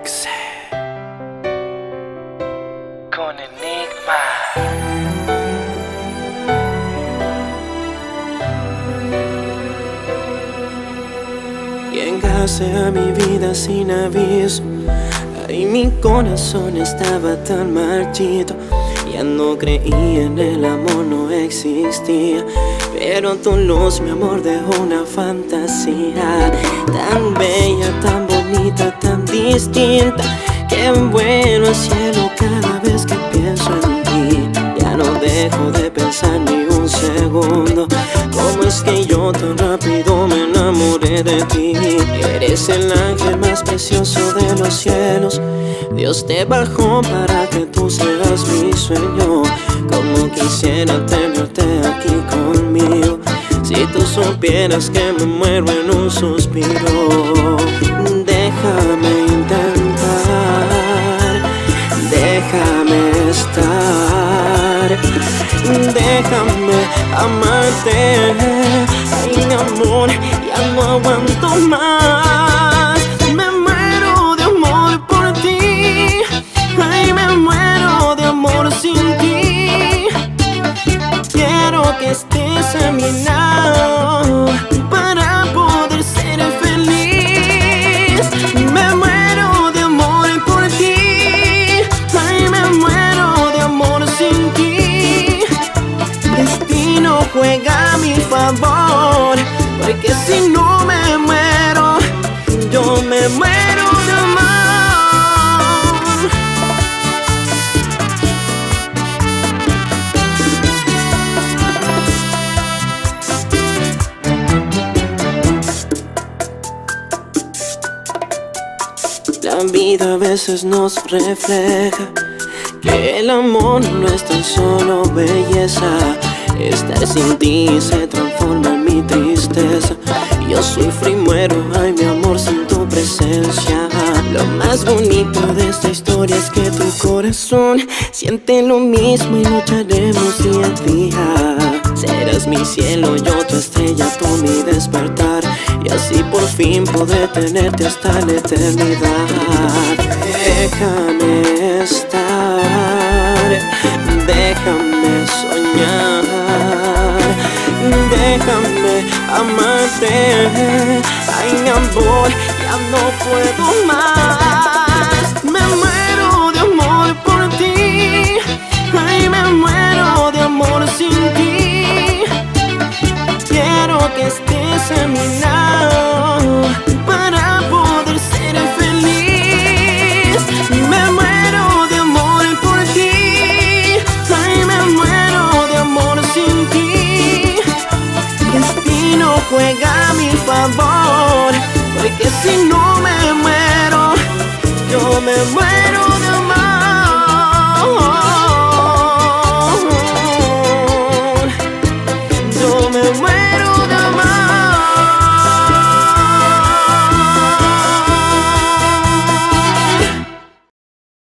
Remix con Enigma. Llegaste a mi vida sin aviso. Ay, mi corazón estaba tan marchito. Ya no creía en el amor, no existía. Pero tu luz, mi amor, dejó una fantasía tan bella, tan bonita, tan distinta, que vuelo al cielo cada vez que pienso en ti. Ya no dejo de pensar ni un segundo. ¿Cómo es que yo tan rápido me enamoré de ti? Eres el ángel más precioso de los cielos. Dios te bajó para que tú seas mi sueño. Como quisiera tenerte aquí conmigo. Si tú supieras que me muero en un suspiro. Déjame intentar, déjame estar, déjame amarte. Ay, mi amor, ya no aguanto más. Me muero de amor por ti. Ay, me muero de amor sin ti. Quiero que estés a mi lado para poder ser feliz. Me muero de amor por ti. Ay, me muero de amor sin ti. Destino juega a mi favor, porque si no me muero, yo me muero de amor. La vida a veces nos refleja que el amor no es tan solo belleza. Estar sin ti se transforma en mi tristeza. Yo sufro y muero, ay mi amor, sin tu presencia. Lo más bonito de esta historia es que tu corazón siente lo mismo y lucharemos día a día. Serás mi cielo, yo tu estrella, tú mi despertar. Y así por fin poder tenerte hasta la eternidad. Déjame estar, déjame soñar, déjame amarte. Ay, mi amor, ya no puedo más. Me muero de amor por ti. Ay, me muero de amor sin ti. Quiero que estés a mi lado para poder ser feliz. Me muero de amor por ti. Ay, me muero de amor sin ti. Destino juega a mi favor, porque si no me muero, yo me muero.